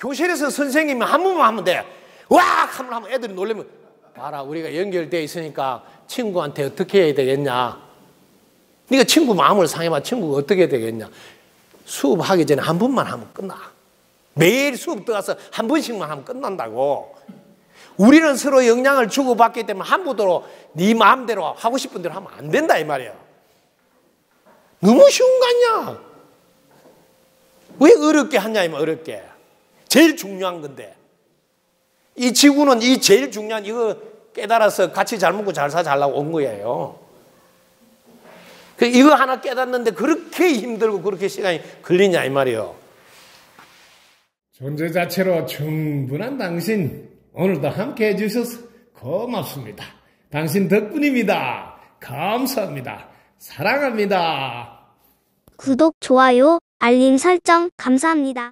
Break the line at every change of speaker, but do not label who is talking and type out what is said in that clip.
교실에서 선생님이 한 번만 하면 돼. 와! 하면 애들이 놀라면 봐라, 우리가 연결되어 있으니까 친구한테 어떻게 해야 되겠냐. 네가 친구 마음을 상해봐. 친구가 어떻게 해야 되겠냐. 수업하기 전에 한 번만 하면 끝나. 매일 수업 들어가서 한 번씩만 하면 끝난다고. 우리는 서로 영향을 주고받기 때문에 함부로 네 마음대로 하고 싶은 대로 하면 안 된다 이 말이야. 너무 쉬운 거 아니야. 왜 어렵게 하냐 이 말. 어렵게. 제일 중요한 건데. 이 지구는 이 제일 중요한 이거 깨달아서 같이 잘 먹고 잘 살라고 온 거예요. 이거 하나 깨닫는데 그렇게 힘들고 그렇게 시간이 걸리냐 이 말이에요.
존재 자체로 충분한 당신, 오늘도 함께 해주셔서 고맙습니다. 당신 덕분입니다. 감사합니다. 사랑합니다.
구독, 좋아요, 알림 설정 감사합니다.